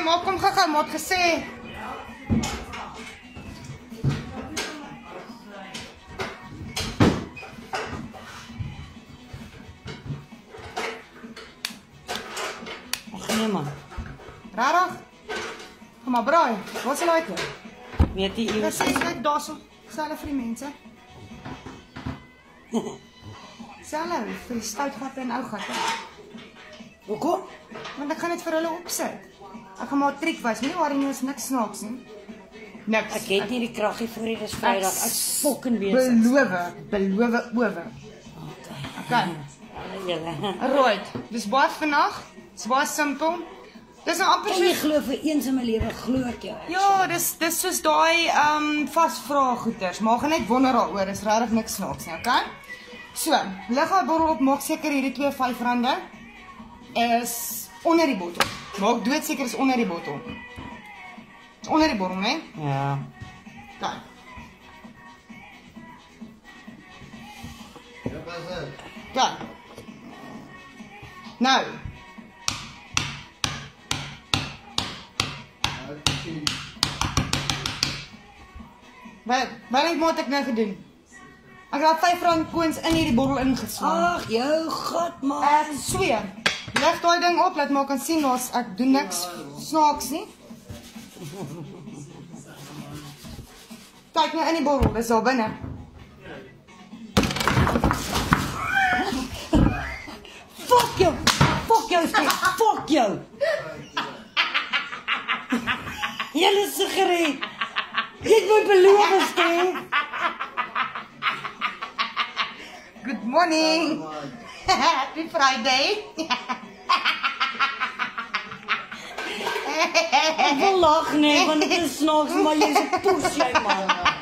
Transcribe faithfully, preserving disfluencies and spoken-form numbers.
maar kom gou-gou, maar het gesê. Ag nee man. Rarig? Kom maar, braai. Wat sal like? Weet jy Dit iewers? sê net daarso. Selfe vir die mense. Selfe vir die stout gatte en ou gatte. Hoekom? Want ek gaan dit vir hulle opsit. Ek gaan maar 'n triek wys. Nie worry nie, is niks snaaks nie. Niks. Ek het nie die kraggie vir hier, dis Vrydag. Ek fucking weet. Beloof, beloof oor. Okay. Julle. Right. Dis baie vandag. Dis baie simpel. Dis nou amper Kan jy so. glo vir eens in my lewe glo ek jou? Ja, dis dis soos daai ehm um, vasvra goeters. Maar gaan net wonder daaroor. Dis regtig niks snaaks nie, okay? So, lig daai bottel op, maak seker hierdie twee vyf rande is onder die bottel. Maak doodseker is onder die bottel. Is onder die bottel, né? Ja. Daar. Daar. Nou. Wat wat het moet ek nou gedoen? Ek het vyf rand coins in hierdie bottel ingeslaan. Ag, jou god man. Ek sweer. Leg daai ding op, laat maar kan sien daar's ek doen niks snaaks nie. Kyk nou in die bottel, dis daar binne. Fuck jou. Fuck jou, Steve. Fuck jou. Julle sigaret. Jy het my beloof, Steve. Good morning. Happy Friday. Ek wil lag nee, want dit is snaaks, maar jy's 'n poes jy man.